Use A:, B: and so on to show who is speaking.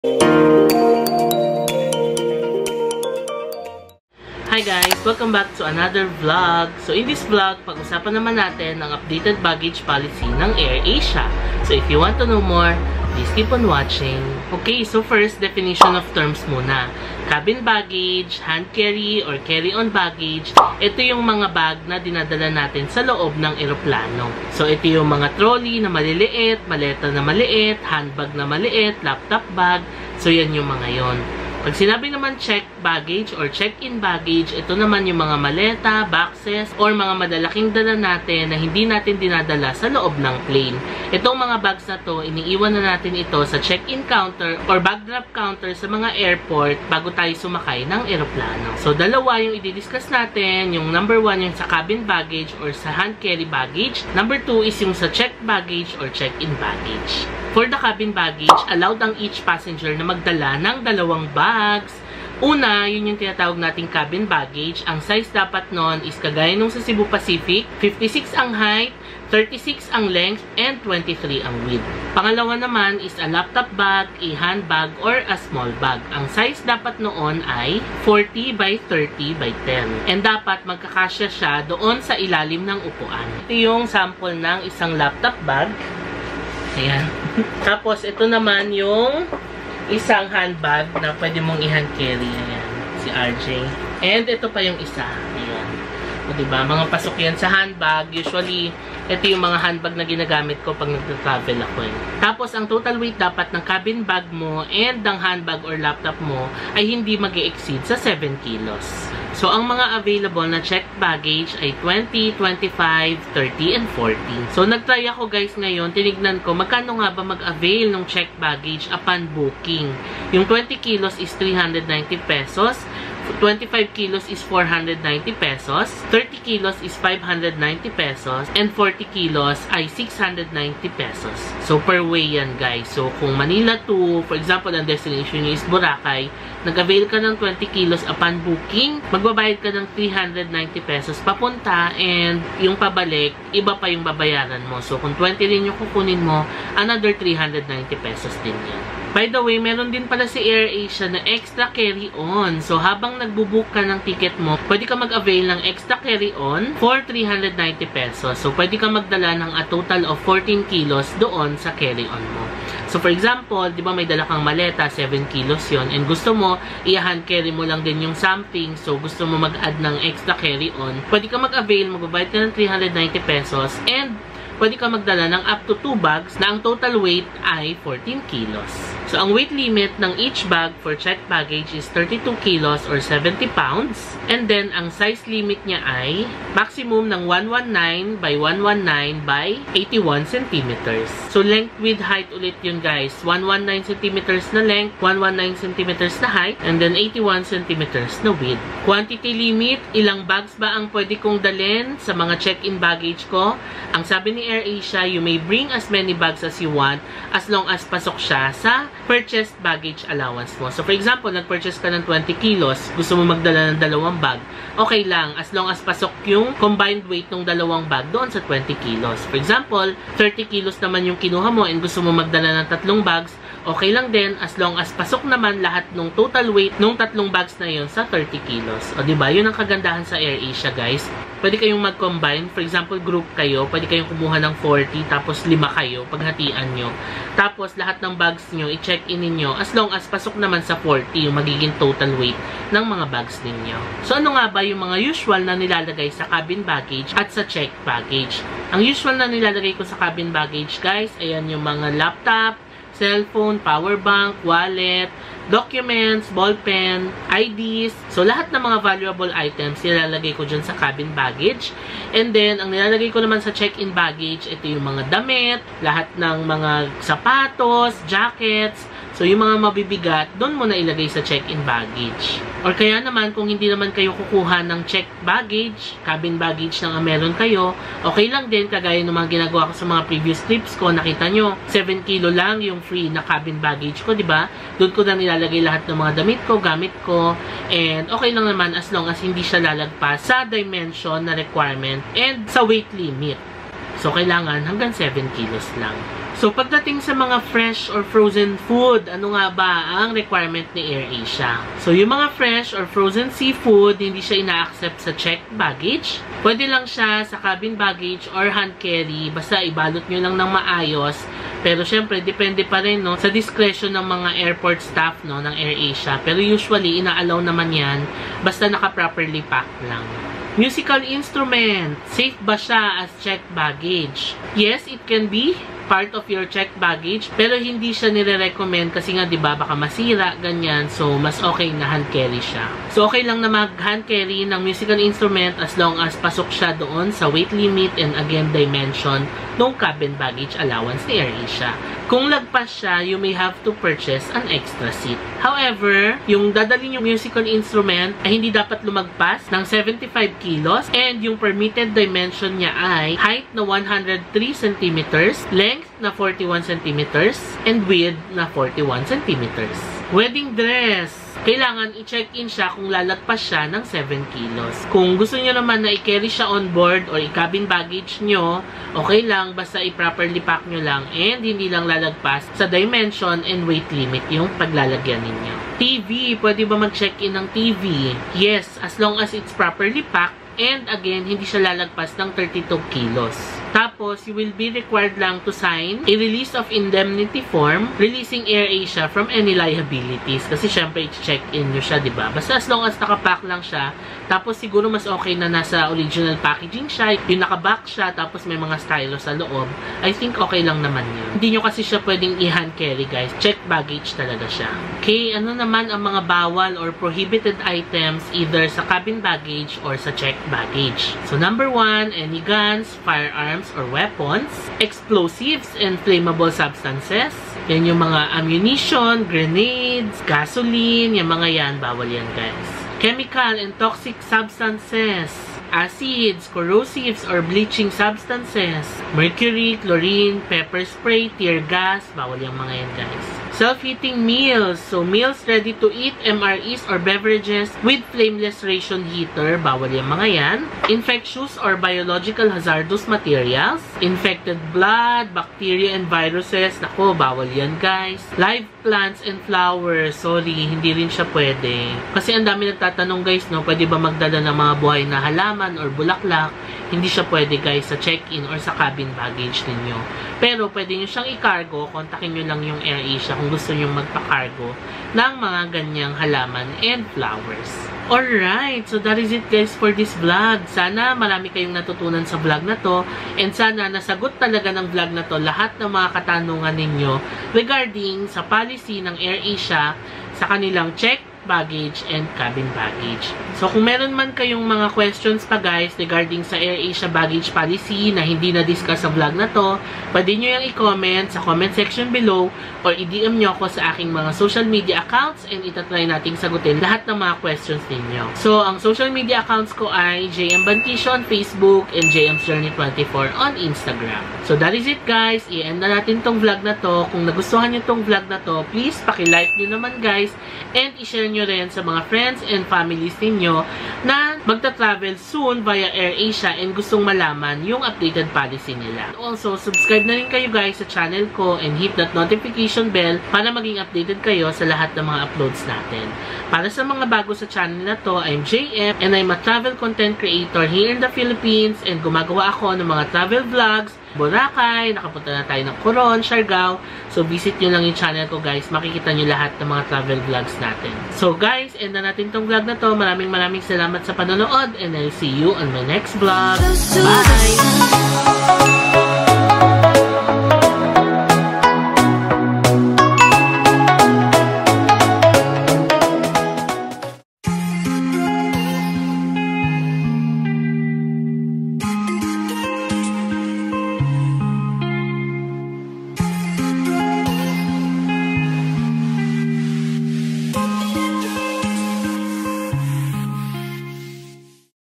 A: Hi guys! Welcome back to another vlog. So in this vlog, pag-usapan naman natin ang updated baggage policy ng Airasia. So if you want to know more, please keep on watching. Okay, so first, definition of terms muna. Cabin baggage, hand carry, or carry-on baggage, ito yung mga bag na dinadala natin sa loob ng eroplano. So ito yung mga trolley na maliliit, maleta na maliit, handbag na maliit, laptop bag. So yan yung mga yon. Pag sinabi naman check baggage or check-in baggage, ito naman yung mga maleta, boxes, or mga madalaking dala natin na hindi natin dinadala sa loob ng plane. Itong mga bags na to, iniiwan na natin ito sa check-in counter or bag drop counter sa mga airport bago tayo sumakay ng eroplano. So, dalawa yung i-discuss natin. Yung number 1 yung sa cabin baggage or sa hand carry baggage. Number 2 is yung sa check baggage or check-in baggage. For the cabin baggage, allowed ang each passenger na magdala ng 2 bags. Una, yun yung tinatawag nating cabin baggage. Ang size dapat nun is kagaya nung sa Cebu Pacific, 56 ang height, 36 ang length, and 23 ang width. Pangalawa naman is a laptop bag, a handbag, or a small bag. Ang size dapat noon ay 40 by 30 by 10. And dapat magkakasya siya doon sa ilalim ng upuan. Ito yung sample ng isang laptop bag. Ayan. Tapos, ito naman yung isang handbag na pwede mong i-hand carry. Ayan. Si RJ. And ito pa yung isa. Ayan. O, diba? Mga pasok yan sa handbag. Usually, ito yung mga handbag na ginagamit ko pag nag-travel ako. Eh. Tapos, ang total weight dapat ng cabin bag mo and ng handbag or laptop mo ay hindi mag-exceed sa 7 kilos. So, ang mga available na checked baggage ay 20, 25, 30, and 40. So, nag-try ako guys ngayon. Tinignan ko, magkano nga ba mag-avail ng checked baggage upon booking. Yung 20 kilos is 390 pesos. 25 kilos is 490 pesos. 30 kilos is 590 pesos. And 40 kilos ay 690 pesos. So, per way yan guys. So, kung Manila to, for example, ang destination nyo is Boracay, nag-avail ka ng 20 kilos upon booking, magbabayad ka ng 390 pesos papunta, and yung pabalik, iba pa yung babayaran mo. So, kung 20 rin yung kukunin mo, another 390 pesos din yan. By the way, meron din pala si Airasia na extra carry-on. So, habang nagbubook ka ng ticket mo, pwede ka mag-avail ng extra carry-on for 390 pesos. So, pwede ka magdala ng a total of 14 kilos doon sa carry-on mo. So, for example, di ba may dala kang maleta, 7 kilos yon, and gusto mo, i-hand carry mo lang din yung something, so gusto mo mag-add ng extra carry-on, pwede ka mag-avail, magbabayad ka ng 390 pesos, and pwede ka magdala ng up to 2 bags na ang total weight ay 14 kilos. So, ang weight limit ng each bag for checked baggage is 32 kilos or 70 pounds. And then, ang size limit niya ay maximum ng 119 by 119 by 81 centimeters. So, length with height ulit yun guys. 119 centimeters na length, 119 centimeters na height, and then 81 centimeters na width. Quantity limit, ilang bags ba ang pwede kong dalhin sa mga check-in baggage ko? Ang sabi ni Airasia, you may bring as many bags as you want as long as pasok siya sa purchased baggage allowance mo. So, for example, nag-purchase ka ng 20 kilos, gusto mo magdala ng 2 bag, okay lang, as long as pasok yung combined weight ng 2 bag doon sa 20 kilos. For example, 30 kilos naman yung kinuha mo and gusto mo magdala ng 3 bags, okay lang din as long as pasok naman lahat ng total weight ng 3 bags na yun sa 30 kilos. O, diba? Yun ang kagandahan sa Airasia, guys. Pwede kayong mag-combine. For example, group kayo. Pwede kayong kumuha ng 40, tapos 5 kayo, paghatian nyo. Tapos, lahat ng bags nyo, i-check-in ninyo as long as pasok naman sa 40 yung magiging total weight ng mga bags ninyo. So, ano nga ba yung mga usual na nilalagay sa cabin baggage at sa checked baggage? Ang usual na nilalagay ko sa cabin baggage, guys, ayan yung mga laptop, cellphone, power bank, wallet, documents, ballpen, IDs. So, lahat ng mga valuable items nilalagay ko dyan sa cabin baggage. And then, ang nilalagay ko naman sa check-in baggage, ito yung mga damit, lahat ng mga sapatos, jackets. So, yung mga mabibigat, doon mo na ilagay sa check-in baggage. Or kaya naman, kung hindi naman kayo kukuha ng check baggage, cabin baggage na meron kayo, okay lang din, kagaya ng mga ginagawa ko sa mga previous trips ko, nakita nyo, 7 kilo lang yung free na cabin baggage ko, diba? Doon ko na nilalagay lahat ng mga damit ko, gamit ko, and okay lang naman as long as hindi siya lalagpas sa dimension na requirement and sa weight limit. So, kailangan hanggang 7 kilos lang. So, pagdating sa mga fresh or frozen food, ano nga ba ang requirement ni AirAsia? So, yung mga fresh or frozen seafood, hindi siya ina-accept sa checked baggage. Pwede lang siya sa cabin baggage or hand carry, basta ibalot nyo lang ng maayos. Pero, syempre, depende pa rin, no, sa discretion ng mga airport staff, no, ng AirAsia. Pero, usually, ina-allow naman yan, basta naka-properly packed lang. Musical instrument, safe ba siya as checked baggage? Yes, it can be part of your checked baggage, pero hindi siya nire-recommend kasi nga, 'di ba, baka masira, ganyan. So, mas okay na hand carry siya. So, okay lang na mag-hand carry ng musical instrument as long as pasok siya doon sa weight limit and again dimension ng cabin baggage allowance ni AirAsia. Kung lagpas siya, you may have to purchase an extra seat. However, yung dadalhin yung musical instrument ay hindi dapat lumagpas ng 75 kilos and yung permitted dimension niya ay height na 103 cm, length na 41 cm, and width na 41 cm. Wedding dress. Kailangan i-check-in siya kung lalagpas siya ng 7 kilos. Kung gusto niyo naman na i-carry siya on board or i-cabin baggage nyo, okay lang, basta i-properly pack nyo lang and hindi lang lalagpas sa dimension and weight limit yung paglalagyan ninyo. TV. Pwede ba mag-check-in ng TV? Yes, as long as it's properly packed. And again, hindi siya lalagpas ng 32 kilos. Tapos, you will be required lang to sign a release of indemnity form releasing AirAsia from any liabilities. Kasi syempre, i-check-in nyo siya, diba? Basta as long as nakapack lang siya, tapos siguro mas okay na nasa original packaging siya, yung nakaback siya, tapos may mga stylo sa loob, I think okay lang naman yun. Hindi nyo kasi siya pwedeng i-hand carry, guys. Check baggage talaga siya. Okay, ano naman ang mga bawal or prohibited items either sa cabin baggage or sa check baggage? So, number 1, any guns, firearms, or weapons, explosives and flammable substances. Yan yung mga ammunition, grenades, gasoline, yung mga yan, bawal yan, guys. Chemical and toxic substances, acids, corrosives, or bleaching substances, mercury, chlorine, pepper spray, tear gas, bawal yung mga yan, guys. Self-heating meals. So, meals ready to eat, MREs, or beverages with flameless ration heater. Bawal yung mga yan. Infectious or biological hazardous materials. Infected blood, bacteria, and viruses. Nako, bawal yan, guys. Live plants and flowers. Sorry, hindi rin siya pwede. Kasi ang dami nagtatanong, guys, no, pwede ba magdala ng mga buhay na halaman or bulaklak? Hindi siya pwede, guys, sa check-in or sa cabin baggage ninyo. Pero, pwede nyo siyang i-cargo. Kontakin nyo lang yung AirAsia kung gusto nyo magpa-cargo ng mga ganyang halaman and flowers. Alright, so that is it, guys, for this vlog. Sana marami kayong natutunan sa vlog na to and sana nasagot talaga ng vlog na to lahat ng mga katanungan ninyo regarding sa policy ng AirAsia sa kanilang check baggage and cabin baggage. So, kung meron man kayong mga questions pa, guys, regarding sa AirAsia baggage policy na hindi na-discuss sa vlog na to, pwede nyo yung i-comment sa comment section below or i-DM nyo ako sa aking mga social media accounts and itatry nating sagutin lahat ng mga questions ninyo. So, ang social media accounts ko ay JM Banquicio on Facebook and JM's Journey 24 on Instagram. So, that is it, guys. I-end na natin tong vlog na to. Kung nagustuhan nyo tong vlog na to, please paki-like nyo naman, guys, and i-share nyo rin sa mga friends and families ninyo na magta-travel soon via AirAsia and gustong malaman yung updated policy nila. Also, subscribe na rin kayo, guys, sa channel ko and hit that notification bell para maging updated kayo sa lahat ng mga uploads natin. Para sa mga bago sa channel na to, I'm JM and I'm a travel content creator here in the Philippines and gumagawa ako ng mga travel vlogs, Boracay, nakapunta na tayo ng Coron, Siargao. So, visit nyo lang yung channel ko, guys. Makikita nyo lahat ng mga travel vlogs natin. So, guys, end na natin tong vlog na to. Maraming salamat sa panonood and I'll see you on my next vlog. Bye!